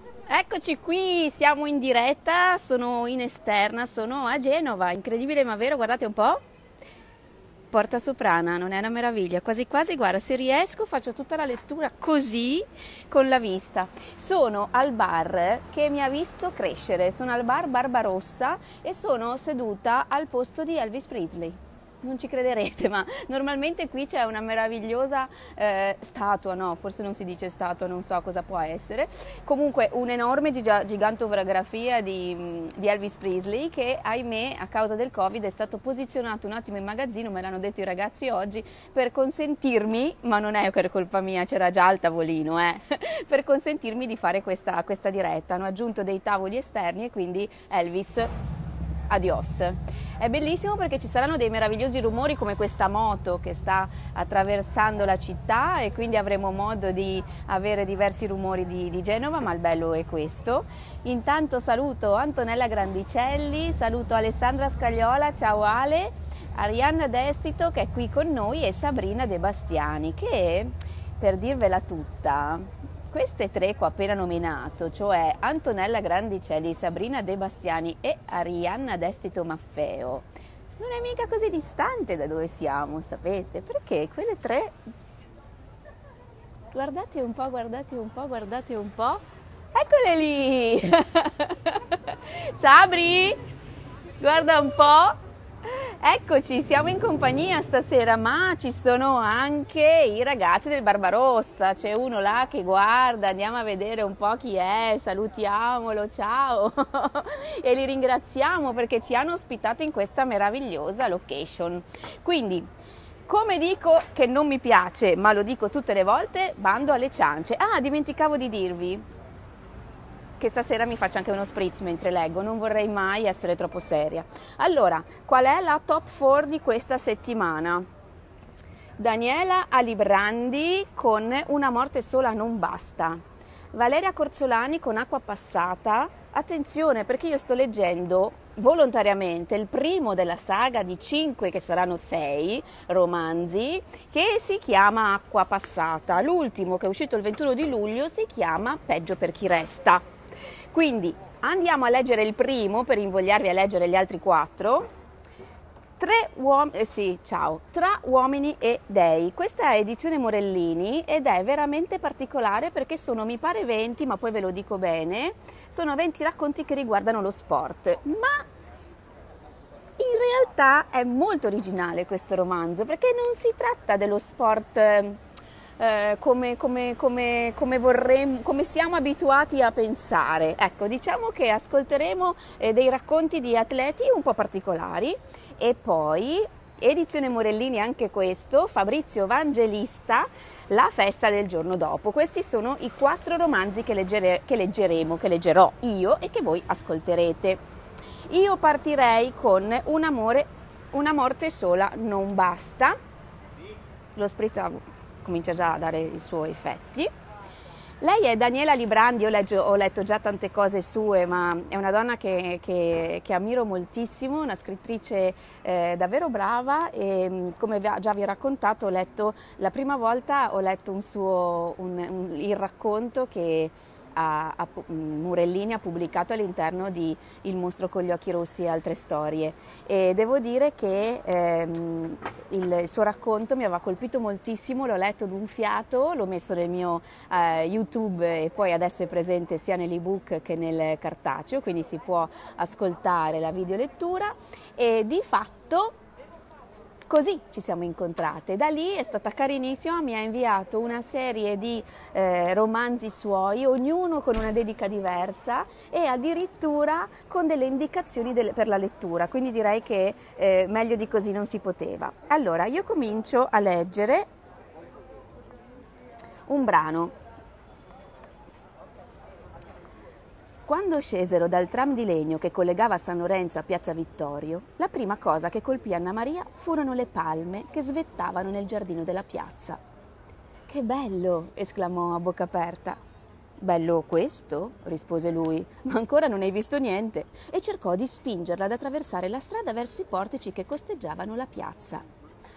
Eccoci qui, siamo in diretta, sono in esterna, sono a Genova, incredibile ma vero, guardate un po'. Porta Soprana, non è una meraviglia? Quasi quasi, guarda, se riesco faccio tutta la lettura così, con la vista. Sono al bar che mi ha visto crescere, sono al bar Barbarossa e sono seduta al posto di Elvis Presley. Non ci crederete, ma normalmente qui c'è una meravigliosa statua, no, forse non si dice statua, non so cosa può essere. Comunque un'enorme gigantografia di Elvis Presley che, ahimè, a causa del Covid è stato posizionato un attimo in magazzino, me l'hanno detto i ragazzi oggi, per consentirmi, ma non è per colpa mia, c'era già il tavolino, per consentirmi di fare questa diretta. Hanno aggiunto dei tavoli esterni e quindi Elvis, adios. È bellissimo perché ci saranno dei meravigliosi rumori come questa moto che sta attraversando la città e quindi avremo modo di avere diversi rumori di Genova, ma il bello è questo. Intanto saluto Antonella Grandicelli, saluto Alessandra Scagliola, ciao Ale, Arianna Destito che è qui con noi e Sabrina De Bastiani che, per dirvela tutta, queste tre qua appena nominato, cioè Antonella Grandicelli, Sabrina De Bastiani e Arianna Destito Maffeo, non è mica così distante da dove siamo, sapete? Perché quelle tre, guardate un po', guardate un po', guardate un po', eccole lì! Sabri, guarda un po'. Eccoci, siamo in compagnia stasera, ma ci sono anche i ragazzi del Barbarossa, c'è uno là che guarda, andiamo a vedere un po' chi è, salutiamolo, ciao, e li ringraziamo perché ci hanno ospitato in questa meravigliosa location. Quindi, come dico che non mi piace, ma lo dico tutte le volte, bando alle ciance. Ah, dimenticavo di dirvi che stasera mi faccio anche uno spritz mentre leggo, non vorrei mai essere troppo seria. Allora, qual è la top 4 di questa settimana? Daniela Alibrandi con Una morte sola non basta. Valeria Corciolani con Acqua passata. Attenzione perché io sto leggendo volontariamente il primo della saga di 5 che saranno 6 romanzi che si chiama Acqua passata. L'ultimo che è uscito il 21 di luglio si chiama Peggio per chi resta. Quindi andiamo a leggere il primo per invogliarvi a leggere gli altri 4. Tra uomini e dei. Questa è edizione Morellini ed è veramente particolare perché sono, mi pare, 20, ma poi ve lo dico bene, sono 20 racconti che riguardano lo sport, ma in realtà è molto originale questo romanzo perché non si tratta dello sport come siamo abituati a pensare. Ecco, diciamo che ascolteremo dei racconti di atleti un po' particolari e poi edizione Morellini anche questo, Fabrizio Vangelista, La festa del giorno dopo. Questi sono i 4 romanzi che leggerò io e che voi ascolterete. Io partirei con Una morte sola non basta. Lo spritz comincia già a dare i suoi effetti. Lei è Daniela Librandi, ho letto già tante cose sue, ma è una donna che ammiro moltissimo, una scrittrice davvero brava e come già vi ho raccontato, la prima volta ho letto il racconto che Morellini ha pubblicato all'interno di Il mostro con gli occhi rossi e altre storie e devo dire che il suo racconto mi aveva colpito moltissimo, l'ho letto d'un fiato, l'ho messo nel mio YouTube e poi adesso è presente sia nell'ebook che nel cartaceo, quindi si può ascoltare la videolettura e di fatto così ci siamo incontrate. Da lì è stata carinissima, mi ha inviato una serie di romanzi suoi, ognuno con una dedica diversa e addirittura con delle indicazioni per la lettura, quindi direi che meglio di così non si poteva. Allora, io comincio a leggere un brano. Quando scesero dal tram di legno che collegava San Lorenzo a Piazza Vittorio, la prima cosa che colpì Anna Maria furono le palme che svettavano nel giardino della piazza. «Che bello!» esclamò a bocca aperta. «Bello questo?» rispose lui, «ma ancora non hai visto niente», e cercò di spingerla ad attraversare la strada verso i portici che costeggiavano la piazza.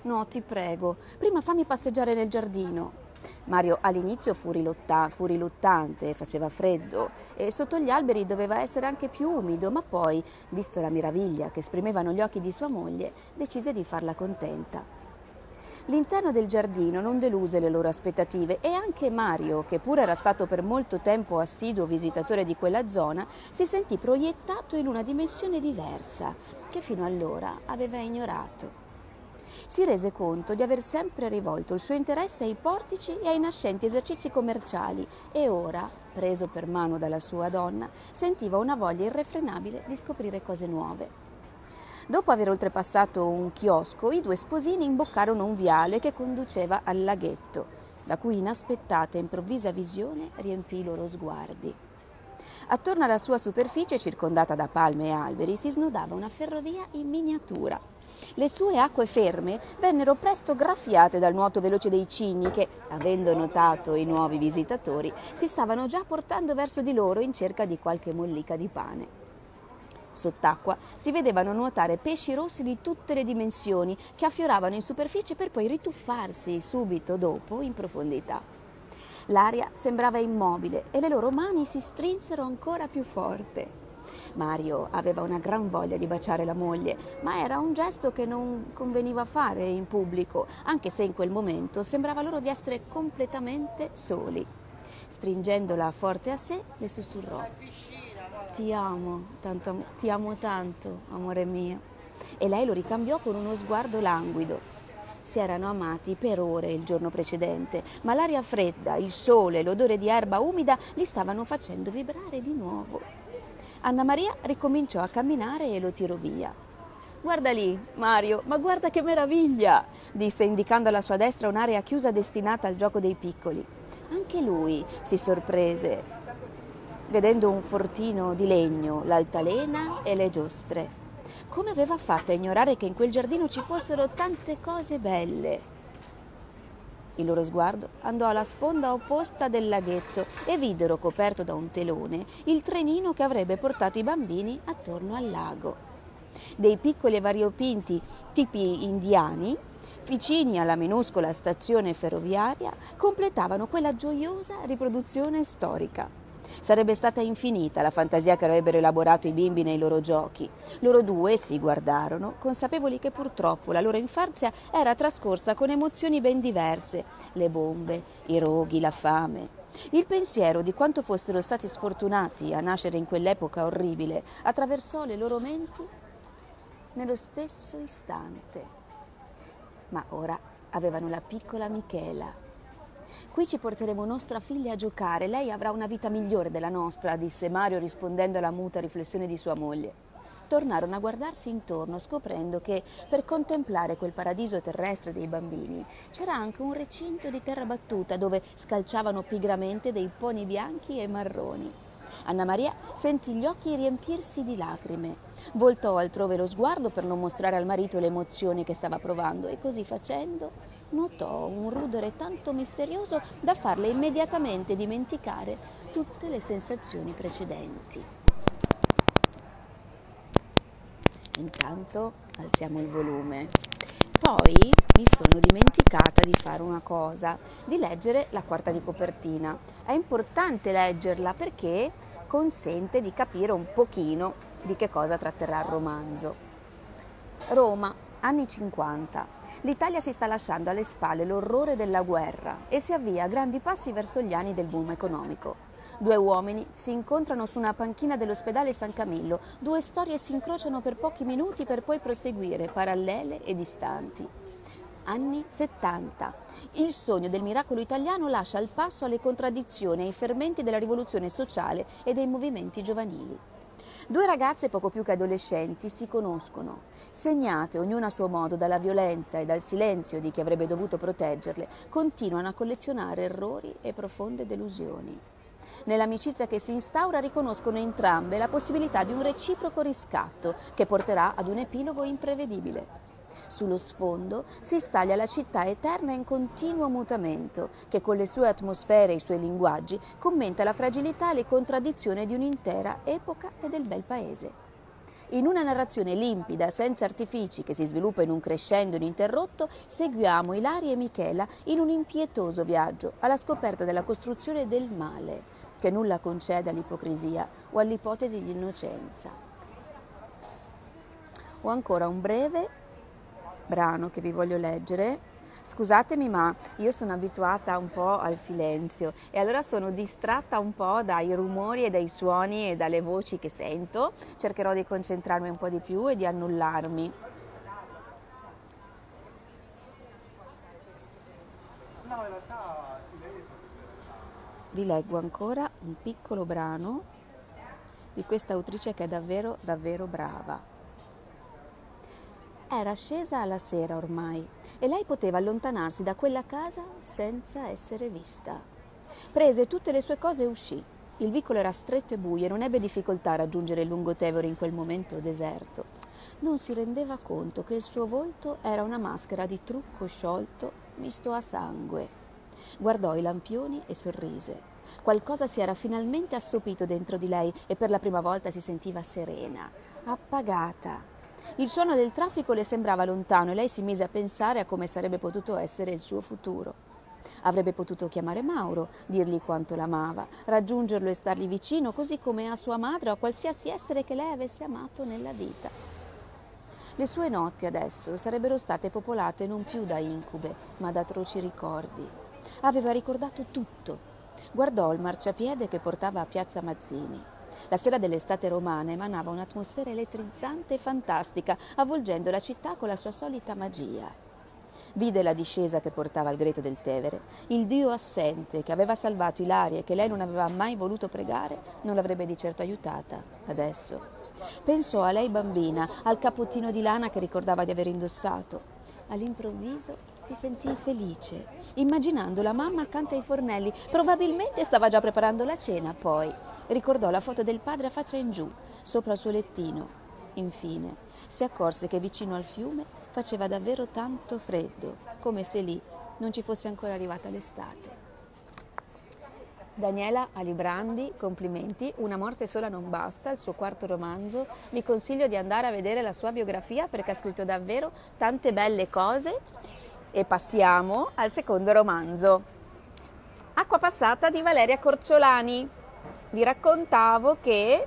No, ti prego, prima fammi passeggiare nel giardino. Mario all'inizio fu riluttante, faceva freddo e sotto gli alberi doveva essere anche più umido, ma poi, visto la meraviglia che esprimevano gli occhi di sua moglie, decise di farla contenta. L'interno del giardino non deluse le loro aspettative e anche Mario, che pure era stato per molto tempo assiduo visitatore di quella zona, si sentì proiettato in una dimensione diversa che fino allora aveva ignorato. Si rese conto di aver sempre rivolto il suo interesse ai portici e ai nascenti esercizi commerciali e ora, preso per mano dalla sua donna, sentiva una voglia irrefrenabile di scoprire cose nuove. Dopo aver oltrepassato un chiosco, i due sposini imboccarono un viale che conduceva al laghetto, la cui inaspettata e improvvisa visione riempì i loro sguardi. Attorno alla sua superficie, circondata da palme e alberi, si snodava una ferrovia in miniatura. Le sue acque ferme vennero presto graffiate dal nuoto veloce dei cigni che, avendo notato i nuovi visitatori, si stavano già portando verso di loro in cerca di qualche mollica di pane. Sott'acqua si vedevano nuotare pesci rossi di tutte le dimensioni che affioravano in superficie per poi rituffarsi subito dopo in profondità. L'aria sembrava immobile e le loro mani si strinsero ancora più forte. Mario aveva una gran voglia di baciare la moglie, ma era un gesto che non conveniva fare in pubblico, anche se in quel momento sembrava loro di essere completamente soli. Stringendola forte a sé, le sussurrò: ti amo tanto, amore mio. E lei lo ricambiò con uno sguardo languido. Si erano amati per ore il giorno precedente, ma l'aria fredda, il sole, l'odore di erba umida li stavano facendo vibrare di nuovo. Anna Maria ricominciò a camminare e lo tirò via. Guarda lì, Mario, ma guarda che meraviglia, disse indicando alla sua destra un'area chiusa destinata al gioco dei piccoli. Anche lui si sorprese, vedendo un fortino di legno, l'altalena e le giostre. Come aveva fatto a ignorare che in quel giardino ci fossero tante cose belle? Il loro sguardo andò alla sponda opposta del laghetto e videro, coperto da un telone, il trenino che avrebbe portato i bambini attorno al lago. Dei piccoli e variopinti tipi indiani, vicini alla minuscola stazione ferroviaria, completavano quella gioiosa riproduzione storica. Sarebbe stata infinita la fantasia che avrebbero elaborato i bimbi nei loro giochi. Loro due si guardarono, consapevoli che purtroppo la loro infanzia era trascorsa con emozioni ben diverse: le bombe, i roghi, la fame. Il pensiero di quanto fossero stati sfortunati a nascere in quell'epoca orribile attraversò le loro menti nello stesso istante. Ma ora avevano la piccola Michela. Qui ci porteremo nostra figlia a giocare, lei avrà una vita migliore della nostra, disse Mario rispondendo alla muta riflessione di sua moglie. Tornarono a guardarsi intorno, scoprendo che per contemplare quel paradiso terrestre dei bambini c'era anche un recinto di terra battuta dove scalciavano pigramente dei pony bianchi e marroni. Anna Maria sentì gli occhi riempirsi di lacrime, voltò altrove lo sguardo per non mostrare al marito le emozioni che stava provando e così facendo notò un rudere tanto misterioso da farle immediatamente dimenticare tutte le sensazioni precedenti. Intanto alziamo il volume. Poi mi sono dimenticata di fare una cosa, di leggere la quarta di copertina. È importante leggerla perché consente di capire un pochino di che cosa tratterà il romanzo. Roma, anni 50. L'Italia si sta lasciando alle spalle l'orrore della guerra e si avvia a grandi passi verso gli anni del boom economico. Due uomini si incontrano su una panchina dell'ospedale San Camillo, due storie si incrociano per pochi minuti per poi proseguire, parallele e distanti. Anni 70. Il sogno del miracolo italiano lascia il passo alle contraddizioni e ai fermenti della rivoluzione sociale e dei movimenti giovanili. Due ragazze poco più che adolescenti si conoscono, segnate ognuna a suo modo dalla violenza e dal silenzio di chi avrebbe dovuto proteggerle, continuano a collezionare errori e profonde delusioni. Nell'amicizia che si instaura riconoscono entrambe la possibilità di un reciproco riscatto che porterà ad un epilogo imprevedibile. Sullo sfondo si staglia la città eterna in continuo mutamento, che con le sue atmosfere e i suoi linguaggi commenta la fragilità e le contraddizioni di un'intera epoca e del bel paese. In una narrazione limpida, senza artifici, che si sviluppa in un crescendo ininterrotto, seguiamo Ilaria e Michela in un impietoso viaggio alla scoperta della costruzione del male, che nulla concede all'ipocrisia o all'ipotesi di innocenza. Ho ancora un breve brano che vi voglio leggere. Scusatemi, ma io sono abituata un po' al silenzio e allora sono distratta un po' dai rumori e dai suoni e dalle voci che sento. Cercherò di concentrarmi un po' di più e di annullarmi. Vi leggo ancora un piccolo brano di questa autrice che è davvero, davvero brava. Era scesa alla sera ormai e lei poteva allontanarsi da quella casa senza essere vista. Prese tutte le sue cose e uscì. Il vicolo era stretto e buio e non ebbe difficoltà a raggiungere il Lungotevere in quel momento deserto. Non si rendeva conto che il suo volto era una maschera di trucco sciolto misto a sangue. Guardò i lampioni e sorrise. Qualcosa si era finalmente assopito dentro di lei e per la prima volta si sentiva serena, appagata. Il suono del traffico le sembrava lontano e lei si mise a pensare a come sarebbe potuto essere il suo futuro. Avrebbe potuto chiamare Mauro, dirgli quanto l'amava, raggiungerlo e stargli vicino, così come a sua madre o a qualsiasi essere che lei avesse amato nella vita. Le sue notti adesso sarebbero state popolate non più da incube, ma da atroci ricordi. Aveva ricordato tutto. Guardò il marciapiede che portava a Piazza Mazzini. La sera dell'estate romana emanava un'atmosfera elettrizzante e fantastica, avvolgendo la città con la sua solita magia. Vide la discesa che portava al greto del Tevere. Il Dio assente che aveva salvato Ilaria e che lei non aveva mai voluto pregare non l'avrebbe di certo aiutata adesso. Pensò a lei bambina, al capottino di lana che ricordava di aver indossato. All'improvviso si sentì felice, immaginando la mamma accanto ai fornelli. Probabilmente stava già preparando la cena, poi ricordò la foto del padre a faccia in giù, sopra il suo lettino. Infine si accorse che vicino al fiume faceva davvero tanto freddo, come se lì non ci fosse ancora arrivata l'estate. Daniela Alibrandi, complimenti, Una morte sola non basta, il suo quarto romanzo. Vi consiglio di andare a vedere la sua biografia perché ha scritto davvero tante belle cose. E passiamo al secondo romanzo. Acqua passata di Valeria Corciolani. Vi raccontavo che...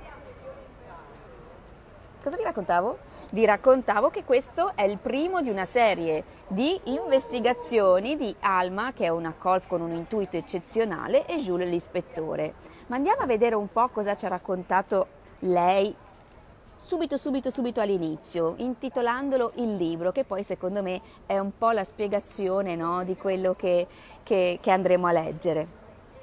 Cosa vi raccontavo? Vi raccontavo che questo è il primo di una serie di investigazioni di Alma, che è una colf con un intuito eccezionale, e Jules l'ispettore. Ma andiamo a vedere un po' cosa ci ha raccontato lei subito all'inizio, intitolandolo Il libro, che poi secondo me è un po' la spiegazione, no, di quello che andremo a leggere.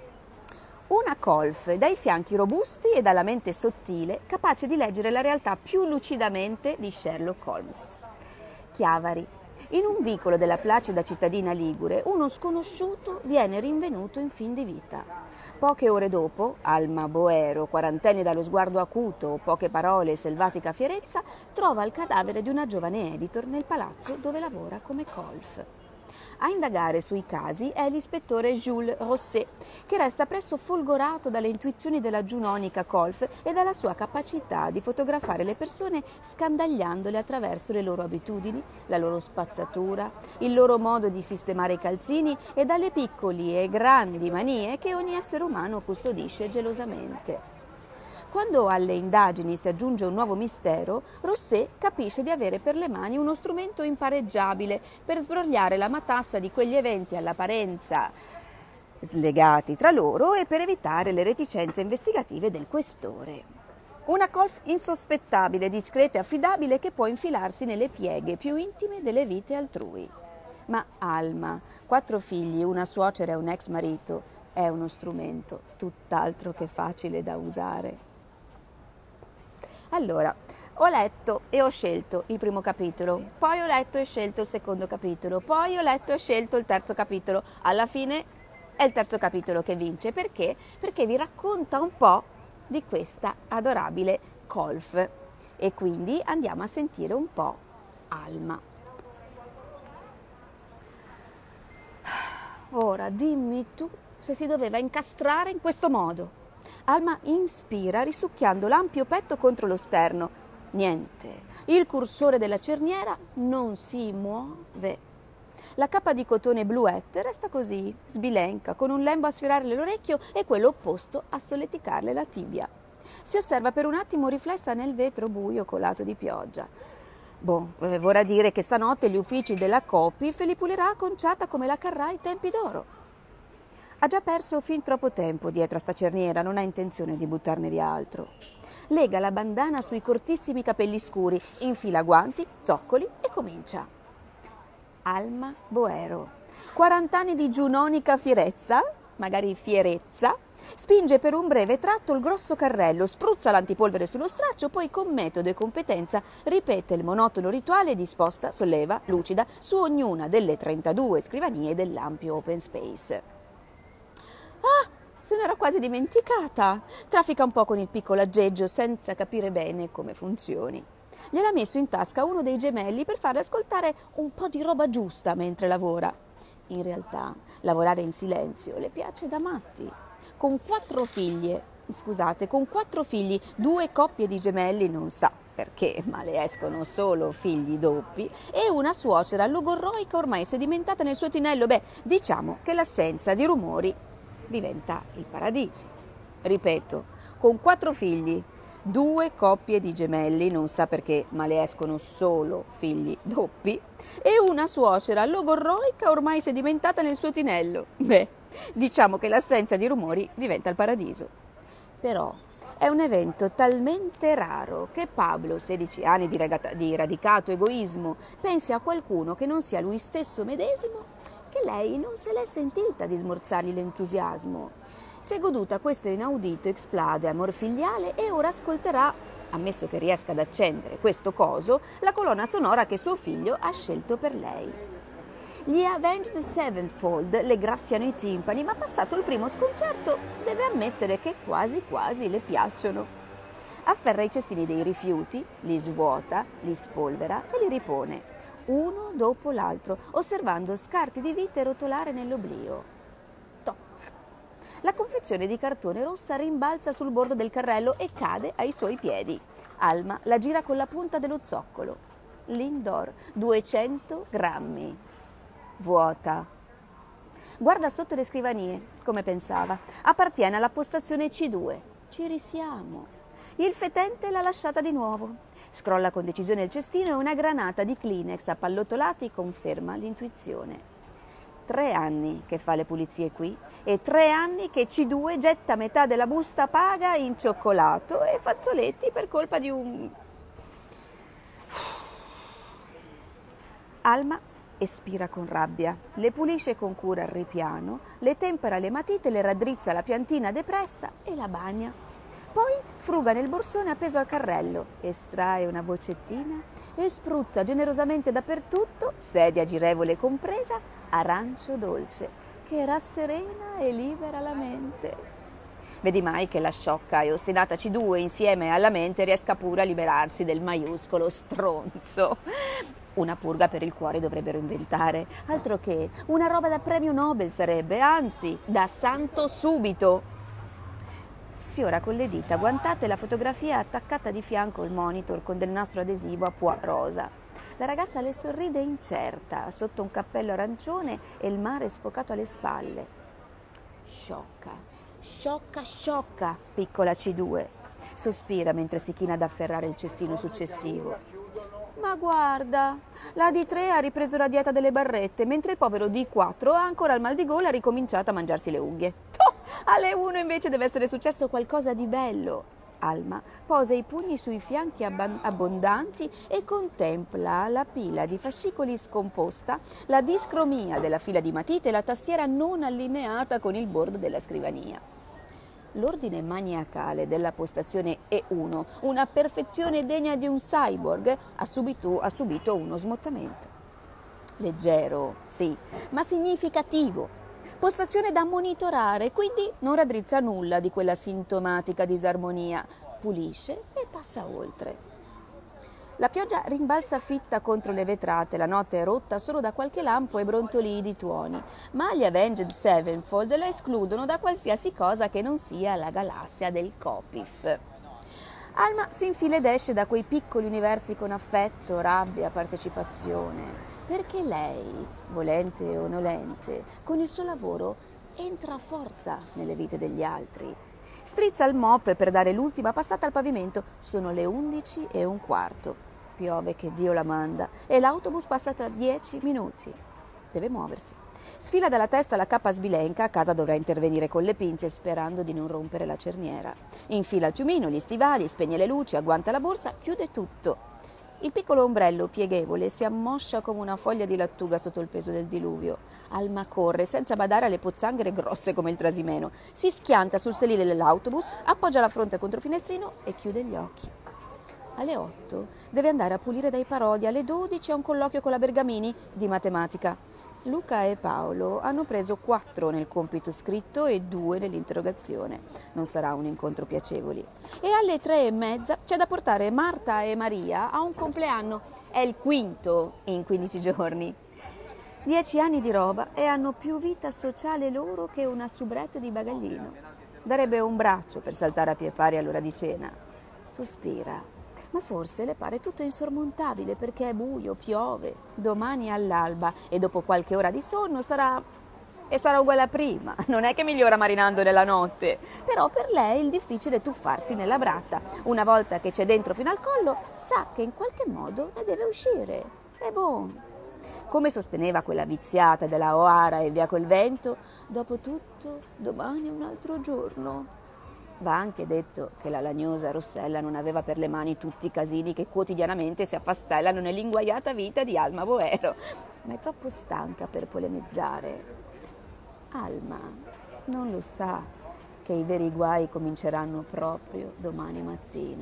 Una colf dai fianchi robusti e dalla mente sottile, capace di leggere la realtà più lucidamente di Sherlock Holmes. Chiavari. In un vicolo della placida cittadina ligure, uno sconosciuto viene rinvenuto in fin di vita. Poche ore dopo, Alma Boero, quarantenne dallo sguardo acuto, poche parole e selvatica fierezza, trova il cadavere di una giovane editor nel palazzo dove lavora come colf. A indagare sui casi è l'ispettore Jules Rosset, che resta presso folgorato dalle intuizioni della giunonica colf e dalla sua capacità di fotografare le persone scandagliandole attraverso le loro abitudini, la loro spazzatura, il loro modo di sistemare i calzini e dalle piccoli e grandi manie che ogni essere umano custodisce gelosamente. Quando alle indagini si aggiunge un nuovo mistero, Rosset capisce di avere per le mani uno strumento impareggiabile per sbrogliare la matassa di quegli eventi all'apparenza slegati tra loro e per evitare le reticenze investigative del questore. Una colf insospettabile, discreta e affidabile che può infilarsi nelle pieghe più intime delle vite altrui. Ma Alma, 4 figli, una suocera e un ex marito, è uno strumento tutt'altro che facile da usare. Allora, ho letto e ho scelto il primo capitolo, poi ho letto e scelto il secondo capitolo, poi ho letto e scelto il terzo capitolo. Alla fine è il terzo capitolo che vince. Perché? Perché vi racconta un po' di questa adorabile colf. E quindi andiamo a sentire un po' Alma. Ora dimmi tu se si doveva incastrare in questo modo. Alma inspira risucchiando l'ampio petto contro lo sterno. Niente, il cursore della cerniera non si muove. La cappa di cotone bluette resta così, sbilenca, con un lembo a sfiorarle l'orecchio e quello opposto a solleticarle la tibia. Si osserva per un attimo riflessa nel vetro buio colato di pioggia. Vorrà dire che stanotte gli uffici della Copif li pulirà conciata come la Carrà ai tempi d'oro. Ha già perso fin troppo tempo dietro a sta cerniera, non ha intenzione di buttarne via altro. Lega la bandana sui cortissimi capelli scuri, infila guanti, zoccoli e comincia. Alma Boero, 40 anni di giunonica fierezza, magari fierezza, spinge per un breve tratto il grosso carrello, spruzza l'antipolvere sullo straccio, poi con metodo e competenza ripete il monotono rituale disposta, solleva, lucida, su ognuna delle 32 scrivanie dell'ampio open space. Ah, se n'era quasi dimenticata. Traffica un po' con il piccolo aggeggio senza capire bene come funzioni. Gliel'ha messo in tasca uno dei gemelli per farle ascoltare un po' di roba giusta mentre lavora. In realtà, lavorare in silenzio le piace da matti. Con 4 figli, 2 coppie di gemelli, non sa perché, ma le escono solo figli doppi, e una suocera logorroica ormai sedimentata nel suo tinello. Diciamo che l'assenza di rumori diventa il paradiso. Ripeto, con 4 figli, 2 coppie di gemelli, non sa perché, ma le escono solo figli doppi, e una suocera logorroica ormai sedimentata nel suo tinello. Diciamo che l'assenza di rumori diventa il paradiso. Però è un evento talmente raro che Pablo, 16 anni di radicato egoismo, pensi a qualcuno che non sia lui stesso medesimo, che lei non se l'è sentita di smorzargli l'entusiasmo. Si è goduta questo inaudito explode amor filiale e ora ascolterà, ammesso che riesca ad accendere questo coso, la colonna sonora che suo figlio ha scelto per lei. Gli Avenged Sevenfold le graffiano i timpani, ma passato il primo sconcerto deve ammettere che quasi quasi le piacciono. Afferra i cestini dei rifiuti, li svuota, li spolvera e li ripone, uno dopo l'altro, osservando scarti di vite rotolare nell'oblio. Toc! La confezione di cartone rossa rimbalza sul bordo del carrello e cade ai suoi piedi. Alma la gira con la punta dello zoccolo. Lindor, 200 grammi. Vuota. Guarda sotto le scrivanie, come pensava. Appartiene alla postazione C2. Ci risiamo. Il fetente l'ha lasciata di nuovo. Scrolla con decisione il cestino e una granata di Kleenex appallottolati conferma l'intuizione. 3 anni che fa le pulizie qui e 3 anni che C2 getta metà della busta paga in cioccolato e fazzoletti per colpa di un... Alma espira con rabbia, le pulisce con cura il ripiano, le tempera le matite, le raddrizza la piantina depressa e la bagna. Poi fruga nel borsone appeso al carrello, estrae una boccettina e spruzza generosamente dappertutto, sedia girevole compresa, arancio dolce, che rasserena e libera la mente. Vedi mai che la sciocca e ostinata C2 insieme alla mente riesca pure a liberarsi del maiuscolo stronzo. Una purga per il cuore dovrebbero inventare, altro che una roba da premio Nobel sarebbe, anzi, da santo subito. Sfiora con le dita guantate la fotografia attaccata di fianco al monitor con del nastro adesivo a pois rosa. La ragazza le sorride incerta, sotto un cappello arancione e il mare sfocato alle spalle. Sciocca, sciocca, sciocca, piccola C2. Sospira mentre si china ad afferrare il cestino successivo. Ma guarda, la D3 ha ripreso la dieta delle barrette, mentre il povero D4 ha ancora il mal di gola e ha ricominciato a mangiarsi le unghie. Alle 1 invece deve essere successo qualcosa di bello. Alma posa i pugni sui fianchi abbondanti e contempla la pila di fascicoli scomposta, la discromia della fila di matite e la tastiera non allineata con il bordo della scrivania. L'ordine maniacale della postazione E1, una perfezione degna di un cyborg, ha subito uno smottamento. Leggero, sì, ma significativo. Postazione da monitorare, quindi non raddrizza nulla di quella sintomatica disarmonia, pulisce e passa oltre. La pioggia rimbalza fitta contro le vetrate, la notte è rotta solo da qualche lampo e brontolii di tuoni, ma gli Avenged Sevenfold la escludono da qualsiasi cosa che non sia la galassia del Copif. Alma si infila ed esce da quei piccoli universi con affetto, rabbia, partecipazione, perché lei, volente o nolente, con il suo lavoro entra a forza nelle vite degli altri. Strizza il mop per dare l'ultima passata al pavimento. Sono le 11:15. Piove che Dio la manda e l'autobus passa tra 10 minuti. Deve muoversi. Sfila dalla testa la cappa sbilenca, a casa dovrà intervenire con le pinze sperando di non rompere la cerniera. Infila il piumino, gli stivali, spegne le luci, agguanta la borsa, chiude tutto. Il piccolo ombrello pieghevole si ammoscia come una foglia di lattuga sotto il peso del diluvio. Alma corre senza badare alle pozzanghere grosse come il Trasimeno. Si schianta sul sedile dell'autobus, appoggia la fronte contro il finestrino e chiude gli occhi. Alle 8 deve andare a pulire dai parodi, alle 12 ha un colloquio con la Bergamini di matematica. Luca e Paolo hanno preso 4 nel compito scritto e 2 nell'interrogazione. Non sarà un incontro piacevole. E alle 3:30 c'è da portare Marta e Maria a un compleanno. È il quinto in 15 giorni. 10 anni di roba e hanno più vita sociale loro che una soubrette di bagaglino. Darebbe un braccio per saltare a piè pari all'ora di cena. Sospira. Ma forse le pare tutto insormontabile perché è buio, piove, domani all'alba e dopo qualche ora di sonno sarà uguale a prima. Non è che migliora marinando nella notte, però per lei il difficile è tuffarsi nella bratta. Una volta che c'è dentro fino al collo, sa che in qualche modo ne deve uscire. È buono. Come sosteneva quella viziata della O'Hara e via col vento, dopo tutto domani è un altro giorno. Va anche detto che la lagnosa Rossella non aveva per le mani tutti i casini che quotidianamente si affastellano nell'inguaiata vita di Alma Boero, ma è troppo stanca per polemizzare. Alma non lo sa che i veri guai cominceranno proprio domani mattina.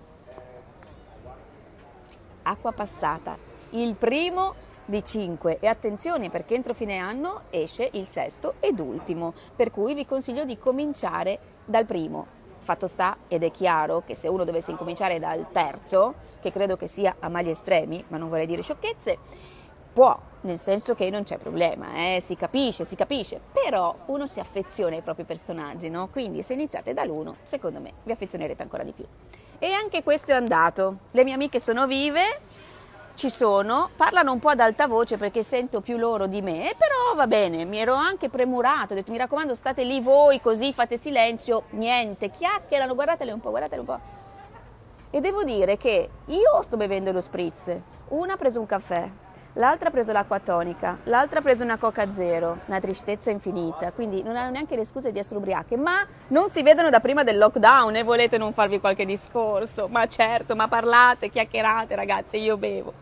Acqua passata, il primo di 5 e attenzione perché entro fine anno esce il sesto ed ultimo, per cui vi consiglio di cominciare dal primo. Fatto sta, ed è chiaro, che se uno dovesse incominciare dal terzo, che credo che sia a mali estremi, ma non vorrei dire sciocchezze, può, nel senso che non c'è problema, si capisce, però uno si affeziona ai propri personaggi, no? Quindi se iniziate dall'1, secondo me vi affezionerete ancora di più. E anche questo è andato. Le mie amiche sono vive, ci sono, parlano un po' ad alta voce perché sento più loro di me, però va bene, mi ero anche premurata, ho detto mi raccomando state lì voi così fate silenzio, niente, chiacchierano, guardatele un po'. E devo dire che io sto bevendo lo spritz, una ha preso un caffè, l'altra ha preso l'acqua tonica, l'altra ha preso una Coca Zero, una tristezza infinita, quindi non hanno neanche le scuse di essere ubriache, ma non si vedono da prima del lockdown e volete non farvi qualche discorso, ma certo, ma parlate, chiacchierate ragazzi, io bevo.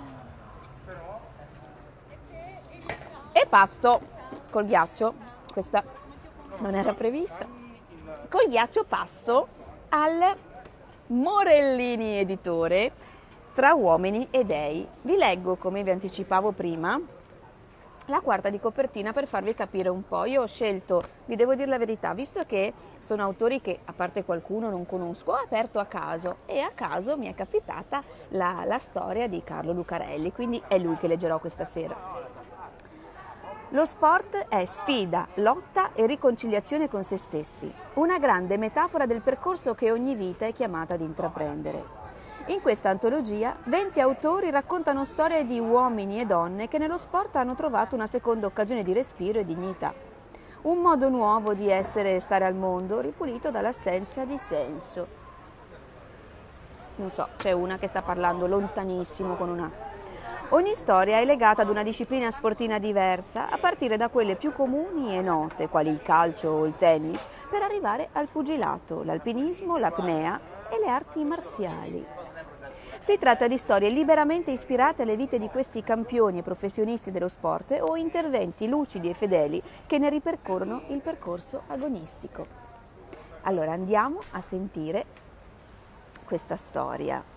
E passo col ghiaccio, questa non era prevista, col ghiaccio passo al Morellini editore Tra uomini e dei. Vi leggo, come vi anticipavo prima, la quarta di copertina per farvi capire un po'. Io ho scelto, vi devo dire la verità, visto che sono autori che a parte qualcuno non conosco, ho aperto a caso e a caso mi è capitata la storia di Carlo Lucarelli, quindi è lui che leggerò questa sera. Lo sport è sfida, lotta e riconciliazione con se stessi, una grande metafora del percorso che ogni vita è chiamata ad intraprendere. In questa antologia 20 autori raccontano storie di uomini e donne che nello sport hanno trovato una seconda occasione di respiro e dignità. Un modo nuovo di essere e stare al mondo, ripulito dall'assenza di senso. Non so, c'è una che sta parlando lontanissimo con una. Ogni storia è legata ad una disciplina sportiva diversa, a partire da quelle più comuni e note, quali il calcio o il tennis, per arrivare al pugilato, l'alpinismo, l'apnea e le arti marziali. Si tratta di storie liberamente ispirate alle vite di questi campioni e professionisti dello sport o interventi lucidi e fedeli che ne ripercorrono il percorso agonistico. Allora andiamo a sentire questa storia.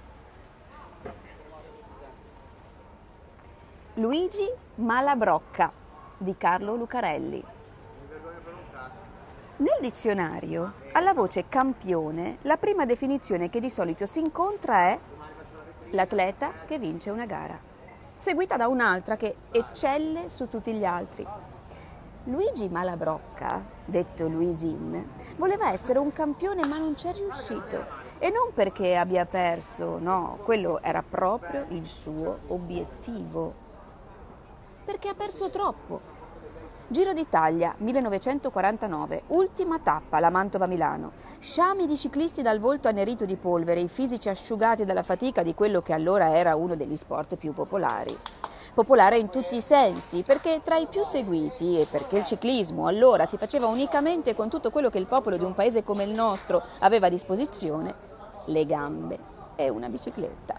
Luigi Malabrocca di Carlo Lucarelli. Nel dizionario, alla voce campione, la prima definizione che di solito si incontra è l'atleta che vince una gara, seguita da un'altra che eccelle su tutti gli altri. Luigi Malabrocca, detto Luisin, voleva essere un campione ma non ci è riuscito. E non perché abbia perso, no, quello era proprio il suo obiettivo. Perché ha perso troppo. Giro d'Italia 1949, ultima tappa, la Mantova-Milano. Sciami di ciclisti dal volto annerito di polvere, i fisici asciugati dalla fatica di quello che allora era uno degli sport più popolari. Popolare in tutti i sensi, perché tra i più seguiti e perché il ciclismo allora si faceva unicamente con tutto quello che il popolo di un paese come il nostro aveva a disposizione, le gambe e una bicicletta.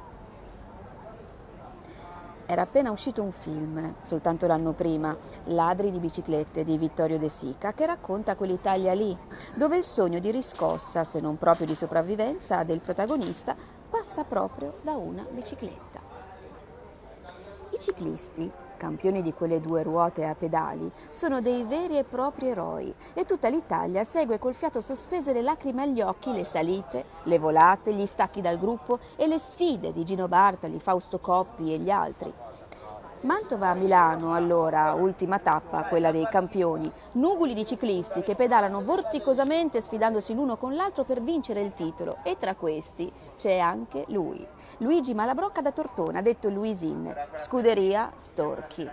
Era appena uscito un film, soltanto l'anno prima, Ladri di biciclette di Vittorio De Sica, che racconta quell'Italia lì, dove il sogno di riscossa, se non proprio di sopravvivenza, del protagonista passa proprio da una bicicletta. I ciclisti, campioni di quelle due ruote a pedali, sono dei veri e propri eroi e tutta l'Italia segue col fiato sospeso e le lacrime agli occhi le salite, le volate, gli stacchi dal gruppo e le sfide di Gino Bartali, Fausto Coppi e gli altri. Mantova a Milano, allora, ultima tappa, quella dei campioni, nuguli di ciclisti che pedalano vorticosamente sfidandosi l'uno con l'altro per vincere il titolo. E tra questi c'è anche lui, Luigi Malabrocca da Tortona, detto Luisin, scuderia Storchi.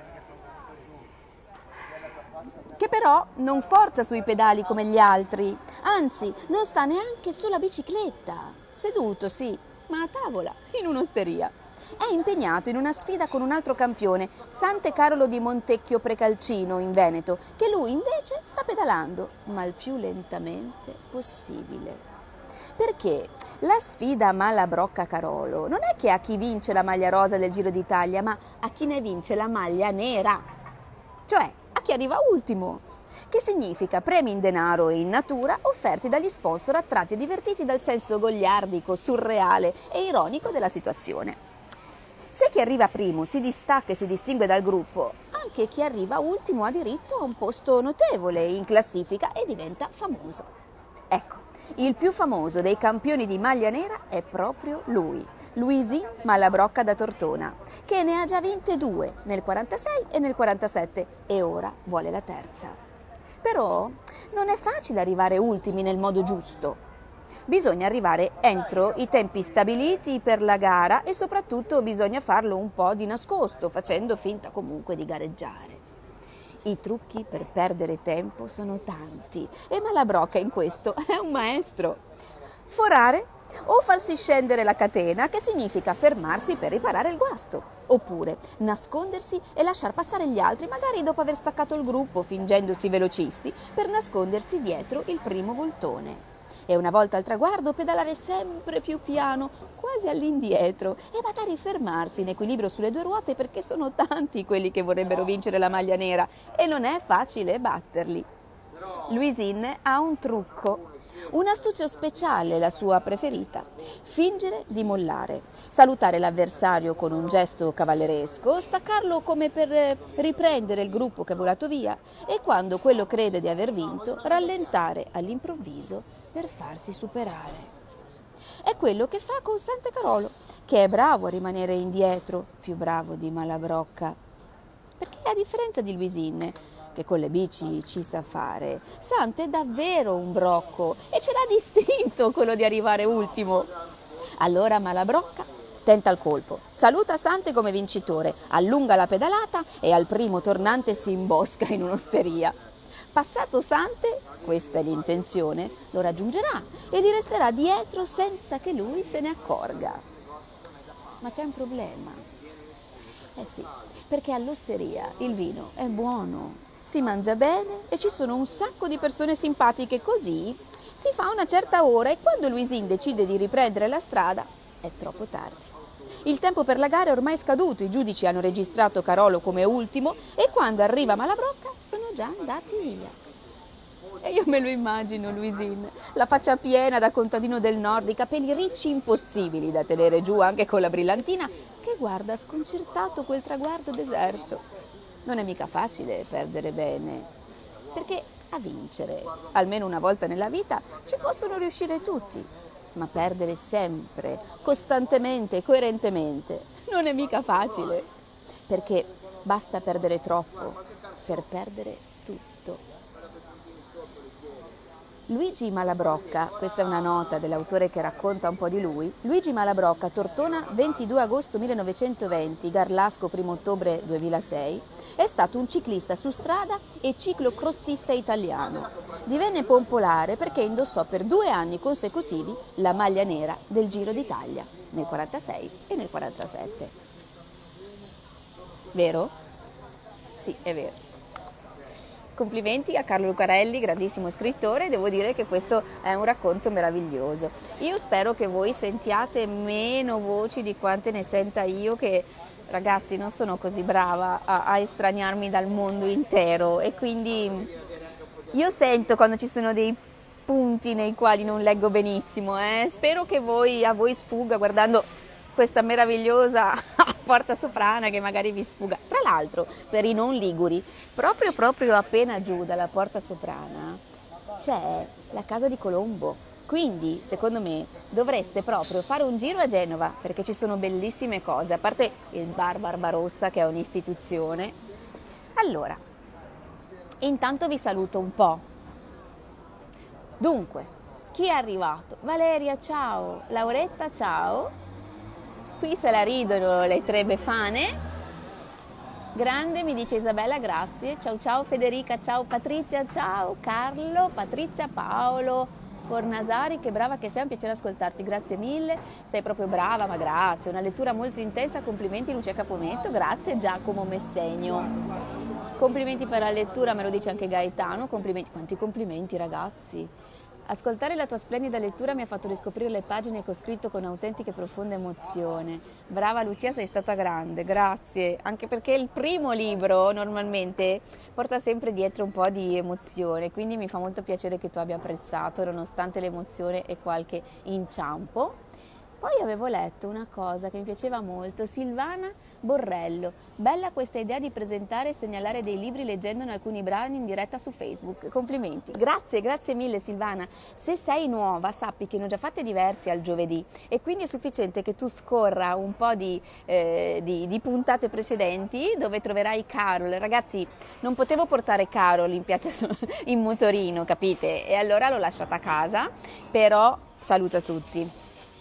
Che però non forza sui pedali come gli altri, anzi non sta neanche sulla bicicletta, seduto sì, ma a tavola, in un'osteria. È impegnato in una sfida con un altro campione, Sante Carolo di Montecchio Precalcino, in Veneto, che lui invece sta pedalando, ma il più lentamente possibile. Perché la sfida Malabrocca-Carolo non è che a chi vince la maglia rosa del Giro d'Italia, ma a chi ne vince la maglia nera, cioè a chi arriva ultimo, che significa premi in denaro e in natura offerti dagli sponsor attratti e divertiti dal senso goliardico, surreale e ironico della situazione. Se chi arriva primo si distacca e si distingue dal gruppo, anche chi arriva ultimo ha diritto a un posto notevole in classifica e diventa famoso. Ecco, il più famoso dei campioni di maglia nera è proprio lui, Luisin Malabrocca da Tortona, che ne ha già vinte 2, nel 46 e nel 47, e ora vuole la terza. Però non è facile arrivare ultimi nel modo giusto. Bisogna arrivare entro i tempi stabiliti per la gara e soprattutto bisogna farlo un po' di nascosto, facendo finta comunque di gareggiare. I trucchi per perdere tempo sono tanti e Malabrocca in questo è un maestro. Forare o farsi scendere la catena, che significa fermarsi per riparare il guasto, oppure nascondersi e lasciar passare gli altri, magari dopo aver staccato il gruppo, fingendosi velocisti, per nascondersi dietro il primo voltone. E una volta al traguardo pedalare sempre più piano, quasi all'indietro, e magari fermarsi in equilibrio sulle due ruote perché sono tanti quelli che vorrebbero vincere la maglia nera e non è facile batterli. Luisin ha un trucco, un'astuzia speciale, la sua preferita: fingere di mollare, salutare l'avversario con un gesto cavalleresco, staccarlo come per riprendere il gruppo che è volato via e quando quello crede di aver vinto, rallentare all'improvviso per farsi superare. È quello che fa con Sante Carolo, che è bravo a rimanere indietro, più bravo di Malabrocca. Perché a differenza di Luisin, che con le bici ci sa fare, Sante è davvero un brocco e ce l'ha distinto quello di arrivare ultimo. Allora Malabrocca tenta il colpo, saluta Sante come vincitore, allunga la pedalata e al primo tornante si imbosca in un'osteria. Passato Sante, questa è l'intenzione, lo raggiungerà e gli resterà dietro senza che lui se ne accorga. Ma c'è un problema. Eh sì, perché all'osteria il vino è buono, si mangia bene e ci sono un sacco di persone simpatiche, così si fa una certa ora e quando Luisin decide di riprendere la strada è troppo tardi. Il tempo per la gara è ormai scaduto, i giudici hanno registrato Carolo come ultimo e quando arriva Malabrocca sono già andati via. E io me lo immagino Luisin, la faccia piena da contadino del nord, i capelli ricci impossibili da tenere giù anche con la brillantina, che guarda sconcertato quel traguardo deserto. Non è mica facile perdere bene, perché a vincere, almeno una volta nella vita, ci possono riuscire tutti, ma perdere sempre, costantemente e coerentemente, non è mica facile, perché basta perdere troppo per perdere tutto. Luigi Malabrocca, questa è una nota dell'autore che racconta un po' di lui. Luigi Malabrocca, Tortona, 22 agosto 1920, Garlasco, 1 ottobre 2006, è stato un ciclista su strada e ciclocrossista italiano. Divenne popolare perché indossò per 2 anni consecutivi la maglia nera del Giro d'Italia, nel 46 e nel 47. Vero? Sì, è vero. Complimenti a Carlo Lucarelli, grandissimo scrittore, devo dire che questo è un racconto meraviglioso. Io spero che voi sentiate meno voci di quante ne senta io, che ragazzi non sono così brava a estraniarmi dal mondo intero, e quindi io sento quando ci sono dei punti nei quali non leggo benissimo. Spero che a voi sfugga guardando questa meravigliosa porta soprana, che magari vi sfugga. Tra l'altro, per i non liguri, proprio appena giù dalla porta soprana c'è la casa di Colombo. Quindi, secondo me, dovreste proprio fare un giro a Genova, perché ci sono bellissime cose, a parte il bar Barbarossa, che è un'istituzione. Allora, intanto vi saluto un po'. Dunque, chi è arrivato? Valeria, ciao. Lauretta, ciao. Qui se la ridono le 3 befane. Grande, mi dice Isabella, grazie. Ciao ciao Federica, ciao Patrizia, ciao Carlo, Patrizia, Paolo, Fornasari, che brava che sei, un piacere ascoltarti, grazie mille. Sei proprio brava, ma grazie. Una lettura molto intensa, complimenti Lucia Capometto, grazie Giacomo Messegno. Complimenti per la lettura, me lo dice anche Gaetano, complimenti. Quanti complimenti ragazzi. Ascoltare la tua splendida lettura mi ha fatto riscoprire le pagine che ho scritto con autentica e profonda emozione. Brava Lucia, sei stata grande, grazie. Anche perché il primo libro normalmente porta sempre dietro un po' di emozione, quindi mi fa molto piacere che tu abbia apprezzato nonostante l'emozione e qualche inciampo. Poi avevo letto una cosa che mi piaceva molto, Silvana Borrello. Bella questa idea di presentare e segnalare dei libri leggendone alcuni brani in diretta su Facebook. Complimenti. Grazie mille Silvana. Se sei nuova, sappi che ne ho già fatte diversi al giovedì, e quindi è sufficiente che tu scorra un po' di puntate precedenti, dove troverai Carol. Ragazzi, non potevo portare Carol in piazza in motorino, capite? E allora l'ho lasciata a casa, però saluta tutti.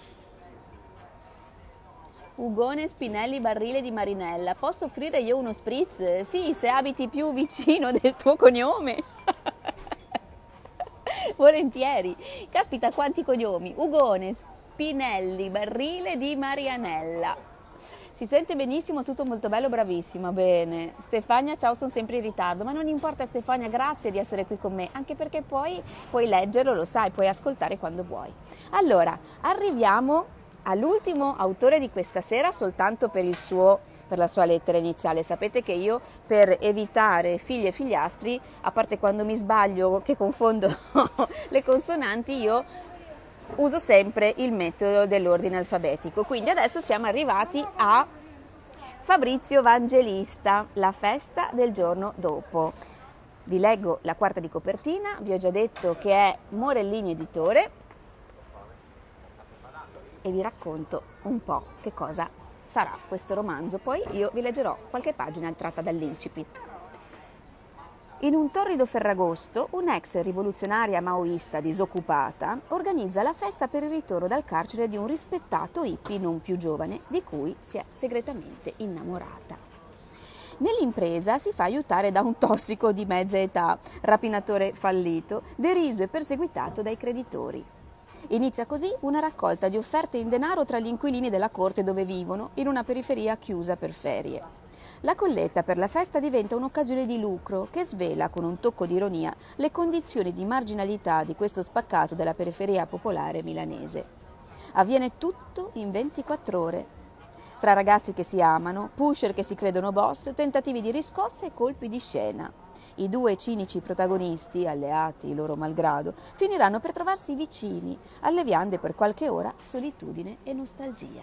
Ugone Spinelli Barrile di Marinella, posso offrire io uno spritz? Sì, se abiti più vicino del tuo cognome. Volentieri. Caspita, quanti cognomi. Ugone Spinelli Barrile di Marianella. Si sente benissimo, tutto molto bello, bravissima. Bene. Stefania, ciao, sono sempre in ritardo, ma non importa Stefania, grazie di essere qui con me, anche perché poi puoi leggerlo, lo sai, puoi ascoltare quando vuoi. Allora, arriviamo all'ultimo autore di questa sera, soltanto per la sua lettera iniziale. Sapete che io, per evitare figli e figliastri, a parte quando mi sbaglio che confondo le consonanti, io uso sempre il metodo dell'ordine alfabetico. Quindi adesso siamo arrivati a Fabrizio Vangelista, La festa del giorno dopo. Vi leggo la quarta di copertina, vi ho già detto che è Morellini Editore, e vi racconto un po' che cosa sarà questo romanzo. Poi io vi leggerò qualche pagina tratta dall'incipit. In un torrido ferragosto, un'ex rivoluzionaria maoista disoccupata organizza la festa per il ritorno dal carcere di un rispettato hippie non più giovane, di cui si è segretamente innamorata. Nell'impresa si fa aiutare da un tossico di mezza età, rapinatore fallito, deriso e perseguitato dai creditori. Inizia così una raccolta di offerte in denaro tra gli inquilini della corte dove vivono, in una periferia chiusa per ferie. La colletta per la festa diventa un'occasione di lucro che svela con un tocco di ironia le condizioni di marginalità di questo spaccato della periferia popolare milanese. Avviene tutto in 24 ore. Tra ragazzi che si amano, pusher che si credono boss, tentativi di riscossa e colpi di scena. I 2 cinici protagonisti, alleati loro malgrado, finiranno per trovarsi vicini, alleviando per qualche ora solitudine e nostalgia.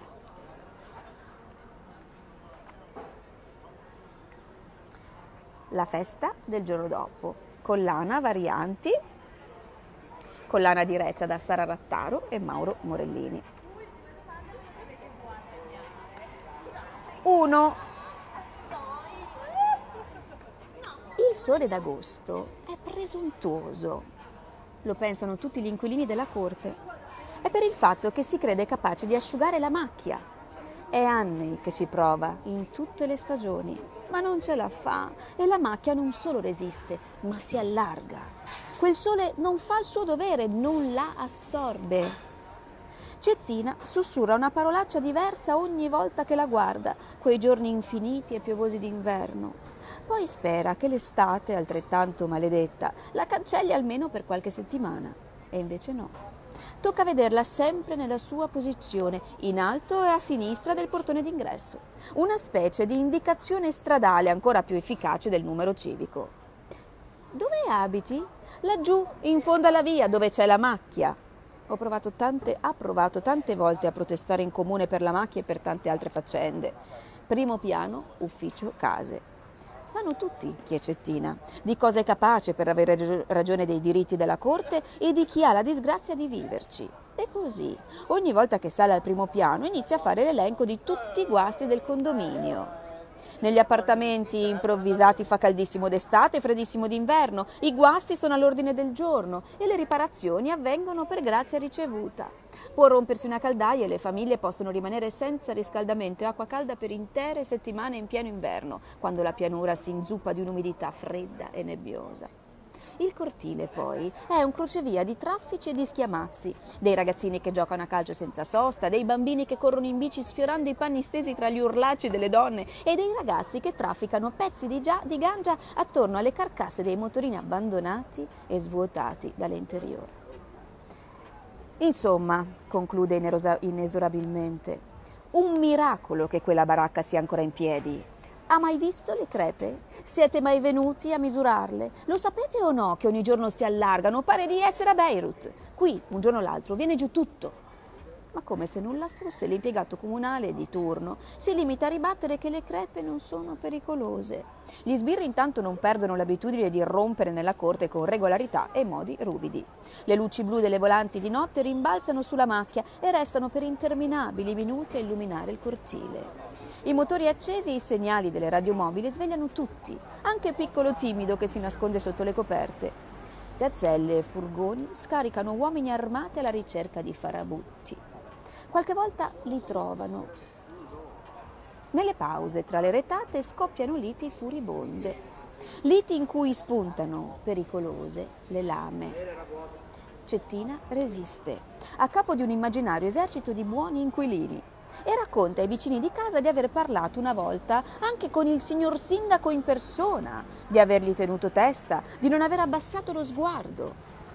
La festa del giorno dopo. Collana Varianti, collana diretta da Sara Rattaro e Mauro Morellini. 1. Il sole d'agosto è presuntuoso. lo pensano tutti gli inquilini della corte. È per il fatto che si crede capace di asciugare la macchia. È anni che ci prova, in tutte le stagioni, ma non ce la fa e la macchia non solo resiste, ma si allarga. Quel sole non fa il suo dovere, non la assorbe. Cettina sussurra una parolaccia diversa ogni volta che la guarda, quei giorni infiniti e piovosi d'inverno. Poi spera che l'estate, altrettanto maledetta, la cancelli almeno per qualche settimana. E invece no. Tocca vederla sempre nella sua posizione, in alto e a sinistra del portone d'ingresso. Una specie di indicazione stradale ancora più efficace del numero civico. Dove abiti? Laggiù, in fondo alla via, dove c'è la macchia. Ha provato tante volte a protestare in comune per la macchia e per tante altre faccende. Primo piano, ufficio, case. Sanno tutti chi è Cettina, di cosa è capace per avere ragione dei diritti della corte e di chi ha la disgrazia di viverci. E così, ogni volta che sale al primo piano, inizia a fare l'elenco di tutti i guasti del condominio. Negli appartamenti improvvisati fa caldissimo d'estate e freddissimo d'inverno, i guasti sono all'ordine del giorno e le riparazioni avvengono per grazia ricevuta. Può rompersi una caldaia e le famiglie possono rimanere senza riscaldamento e acqua calda per intere settimane in pieno inverno, quando la pianura si inzuppa di un'umidità fredda e nebbiosa. Il cortile, poi, è un crocevia di traffici e di schiamazzi, dei ragazzini che giocano a calcio senza sosta, dei bambini che corrono in bici sfiorando i panni stesi tra gli urlacci delle donne e dei ragazzi che trafficano pezzi di gangia attorno alle carcasse dei motorini abbandonati e svuotati dall'interiore. Insomma, conclude inesorabilmente, un miracolo che quella baracca sia ancora in piedi. Ha mai visto le crepe? Siete mai venuti a misurarle? Lo sapete o no che ogni giorno si allargano? Pare di essere a Beirut. Qui, un giorno o l'altro, viene giù tutto. Ma come se nulla fosse, l'impiegato comunale di turno si limita a ribattere che le crepe non sono pericolose. Gli sbirri intanto non perdono l'abitudine di irrompere nella corte con regolarità e modi ruvidi. Le luci blu delle volanti di notte rimbalzano sulla macchia e restano per interminabili minuti a illuminare il cortile. I motori accesi e i segnali delle radiomobili svegliano tutti, anche Piccolo Timido che si nasconde sotto le coperte. Gazzelle e furgoni scaricano uomini armati alla ricerca di farabutti. Qualche volta li trovano. Nelle pause tra le retate scoppiano liti furibonde. Liti in cui spuntano, pericolose, le lame. Cettina resiste, a capo di un immaginario esercito di buoni inquilini, e racconta ai vicini di casa di aver parlato una volta anche con il signor sindaco in persona, di avergli tenuto testa, di non aver abbassato lo sguardo.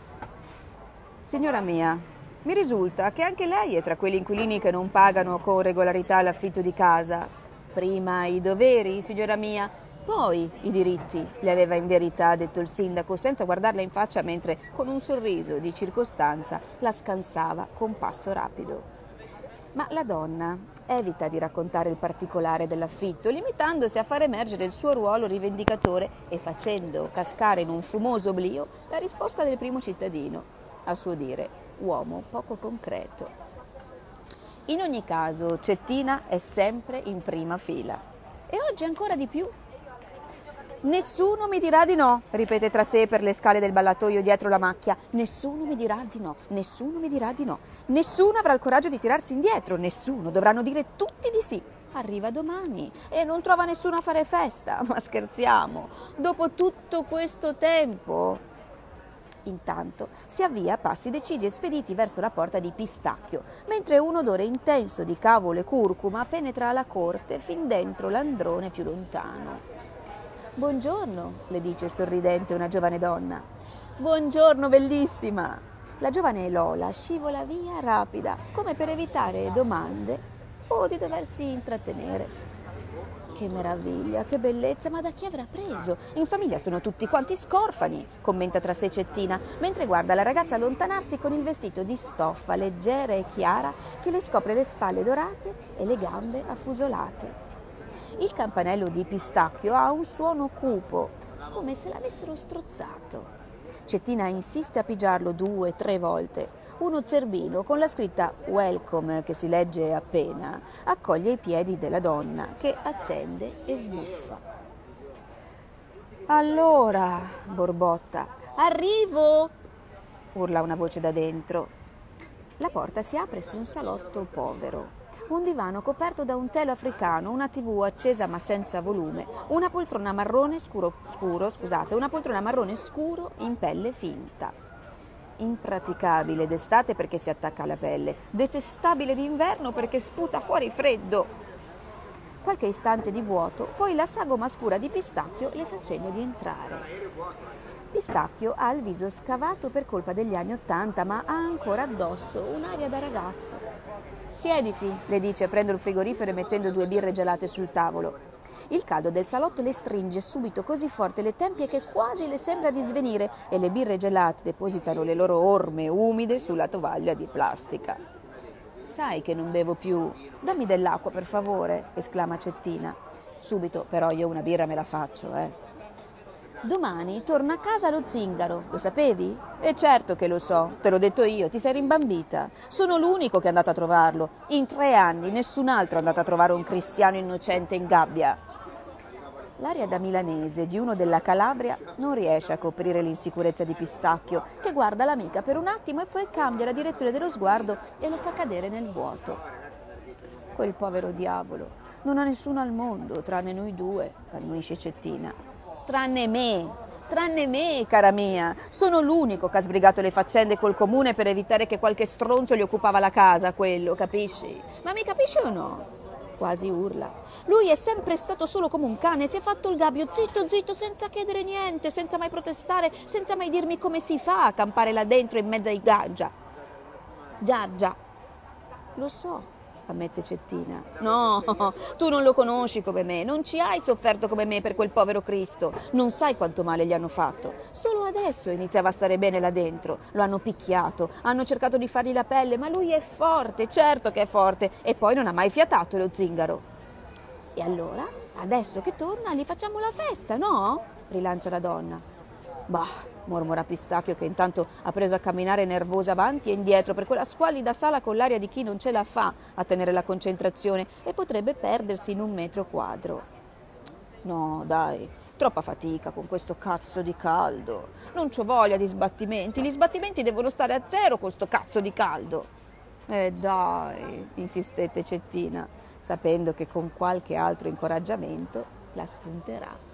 Signora mia, mi risulta che anche lei è tra quegli inquilini che non pagano con regolarità l'affitto di casa. Prima i doveri, signora mia, poi i diritti, le aveva in verità detto il sindaco senza guardarla in faccia mentre, con un sorriso di circostanza, la scansava con passo rapido. Ma la donna evita di raccontare il particolare dell'affitto, limitandosi a far emergere il suo ruolo rivendicatore e facendo cascare in un fumoso oblio la risposta del primo cittadino, a suo dire uomo poco concreto. In ogni caso, Cettina è sempre in prima fila e oggi ancora di più. Nessuno mi dirà di no, ripete tra sé per le scale del ballatoio dietro la macchia. Nessuno mi dirà di no, nessuno mi dirà di no. Nessuno avrà il coraggio di tirarsi indietro, nessuno, dovranno dire tutti di sì. Arriva domani e non trova nessuno a fare festa, ma scherziamo, dopo tutto questo tempo. Intanto si avvia a passi decisi e spediti verso la porta di Pistacchio, mentre un odore intenso di cavolo e curcuma penetra la corte fin dentro l'androne più lontano. «Buongiorno», le dice sorridente una giovane donna. «Buongiorno, bellissima». La giovane Lola scivola via rapida, come per evitare domande o di doversi intrattenere. «Che meraviglia, che bellezza, ma da chi avrà preso? In famiglia sono tutti quanti scorfani», commenta tra sé Cettina, mentre guarda la ragazza allontanarsi con il vestito di stoffa leggera e chiara che le scopre le spalle dorate e le gambe affusolate. Il campanello di Pistacchio ha un suono cupo, come se l'avessero strozzato. Cettina insiste a pigiarlo 2 o 3 volte. Uno zerbino con la scritta «Welcome», che si legge appena, accoglie i piedi della donna, che attende e sbuffa. «Allora», borbotta, «arrivo!» urla una voce da dentro. La porta si apre su un salotto povero. Un divano coperto da un telo africano, una TV accesa ma senza volume, una poltrona marrone una poltrona marrone scuro in pelle finta. Impraticabile d'estate perché si attacca alla pelle, detestabile d'inverno perché sputa fuori freddo. Qualche istante di vuoto, poi la sagoma scura di Pistacchio le fa cenno di entrare. Pistacchio ha il viso scavato per colpa degli anni '80, ma ha ancora addosso un'aria da ragazzo. Siediti, le dice, prendo il frigorifero e mettendo 2 birre gelate sul tavolo. Il caldo del salotto le stringe subito così forte le tempie che quasi le sembra di svenire e le birre gelate depositano le loro orme umide sulla tovaglia di plastica. Sai che non bevo più, dammi dell'acqua per favore, esclama Cettina. Subito, però io una birra me la faccio, Domani torna a casa lo zingaro, lo sapevi? E certo che lo so, te l'ho detto io, ti sei rimbambita. Sono l'unico che è andato a trovarlo. In 3 anni nessun altro è andato a trovare un cristiano innocente in gabbia. L'aria da milanese di uno della Calabria non riesce a coprire l'insicurezza di Pistacchio, che guarda l'amica per un attimo e poi cambia la direzione dello sguardo e lo fa cadere nel vuoto. Quel povero diavolo, non ha nessuno al mondo, tranne noi 2, annuisce Cettina. Tranne me, cara mia. Sono l'unico che ha sbrigato le faccende col comune per evitare che qualche stronzo gli occupava la casa, quello, capisci? Ma mi capisci o no? Quasi urla. Lui è sempre stato solo come un cane, si è fatto il gabbio, zitto, zitto, senza chiedere niente, senza mai protestare, senza mai dirmi come si fa a campare là dentro in mezzo ai gaggia. Già, lo so, ammette Cettina. No, tu non lo conosci come me, non ci hai sofferto come me per quel povero Cristo, non sai quanto male gli hanno fatto. Solo adesso iniziava a stare bene là dentro, lo hanno picchiato, hanno cercato di fargli la pelle, ma lui è forte, certo che è forte, e poi non ha mai fiatato lo zingaro. E allora, adesso che torna, gli facciamo la festa, no? Rilancia la donna. Bah, mormora Pistacchio, che intanto ha preso a camminare nervosa avanti e indietro per quella squallida sala con l'aria di chi non ce la fa a tenere la concentrazione e potrebbe perdersi in un metro quadro. No, dai, troppa fatica con questo cazzo di caldo. Non c'ho voglia di sbattimenti, gli sbattimenti devono stare a 0 con sto cazzo di caldo. Dai, insistette Cettina, sapendo che con qualche altro incoraggiamento la spunterà.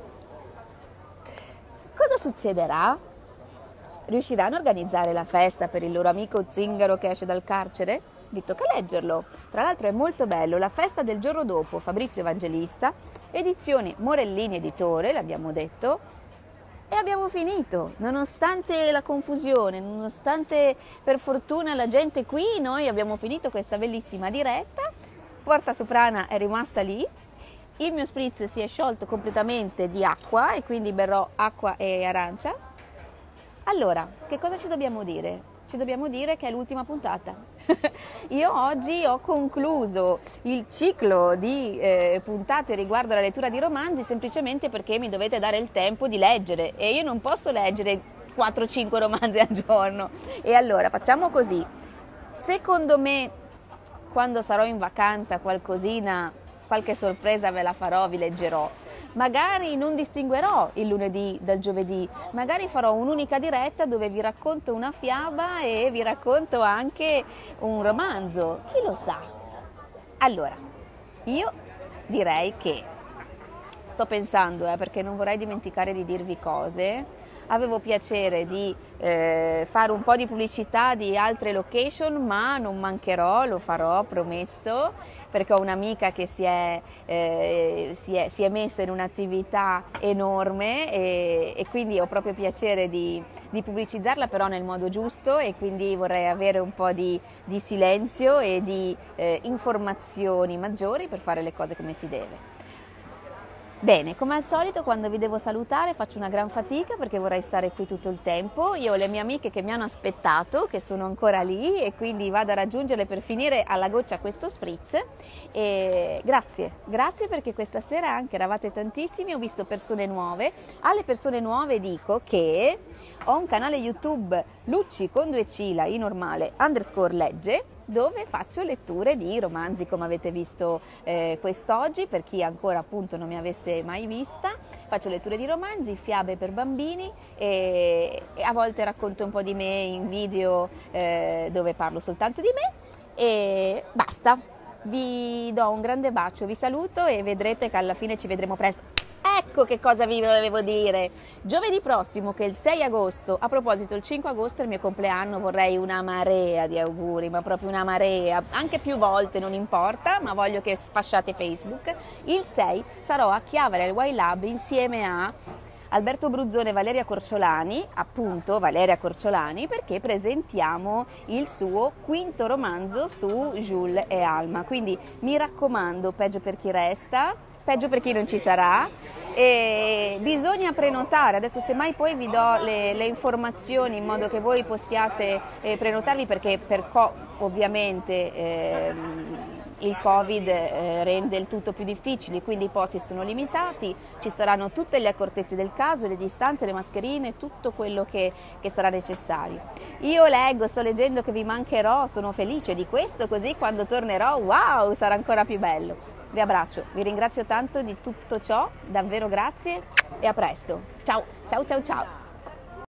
Cosa succederà? Riusciranno a organizzare la festa per il loro amico zingaro che esce dal carcere? Vi tocca leggerlo. Tra l'altro è molto bello, la festa del giorno dopo, Fabrizio Evangelista, edizioni Morellini Editore, l'abbiamo detto, e abbiamo finito. Nonostante la confusione, nonostante per fortuna la gente qui, noi abbiamo finito questa bellissima diretta. Porta Soprana è rimasta lì. Il mio spritz si è sciolto completamente di acqua e quindi berrò acqua e arancia. Allora, che cosa ci dobbiamo dire? Ci dobbiamo dire che è l'ultima puntata. Io oggi ho concluso il ciclo di puntate riguardo alla lettura di romanzi semplicemente perché mi dovete dare il tempo di leggere e io non posso leggere 4-5 romanzi al giorno. E allora facciamo così. Secondo me, quando sarò in vacanza qualche sorpresa ve la farò, vi leggerò. Magari non distinguerò il lunedì dal giovedì, magari farò un'unica diretta dove vi racconto una fiaba e vi racconto anche un romanzo, chi lo sa. Allora, io direi che sto pensando, perché non vorrei dimenticare di dirvi cose. Avevo piacere di fare un po' di pubblicità di altre location, ma non mancherò, lo farò, promesso, perché ho un'amica che si è messa in un'attività enorme e quindi ho proprio piacere di pubblicizzarla, però nel modo giusto, e quindi vorrei avere un po' di silenzio e di informazioni maggiori per fare le cose come si deve. Bene, come al solito quando vi devo salutare faccio una gran fatica perché vorrei stare qui tutto il tempo. Io ho le mie amiche che mi hanno aspettato, che sono ancora lì, e quindi vado a raggiungerle per finire alla goccia questo spritz. E grazie perché questa sera anche eravate tantissimi, ho visto persone nuove. Alle persone nuove dico che ho un canale YouTube Lucci con 2 C, la I normale, _ legge. dove faccio letture di romanzi, come avete visto quest'oggi, per chi ancora appunto non mi avesse mai vista. Faccio letture di romanzi, fiabe per bambini e a volte racconto un po' di me in video dove parlo soltanto di me e basta. Vi do un grande bacio, vi saluto e vedrete che alla fine ci vedremo presto. Ecco che cosa vi volevo dire. Giovedì prossimo, che è il 6 agosto, a proposito il 5 agosto è il mio compleanno, vorrei una marea di auguri, ma proprio una marea, anche più volte, non importa, ma voglio che sfasciate Facebook. Il 6 sarò a Chiavari al Y Lab insieme a Alberto Bruzzone e Valeria Corciolani, appunto Valeria Corciolani, perché presentiamo il suo quinto romanzo su Jules e Alma. Quindi mi raccomando, peggio per chi resta, peggio per chi non ci sarà, e bisogna prenotare. Adesso semmai poi vi do le informazioni in modo che voi possiate prenotarvi, perché ovviamente il Covid rende il tutto più difficile, quindi i posti sono limitati, ci saranno tutte le accortezze del caso, le distanze, le mascherine, tutto quello che sarà necessario. Io sto leggendo che vi mancherò, sono felice di questo, così quando tornerò, wow, sarà ancora più bello. Vi abbraccio, vi ringrazio tanto di tutto ciò, davvero grazie e a presto. Ciao, ciao, ciao, ciao.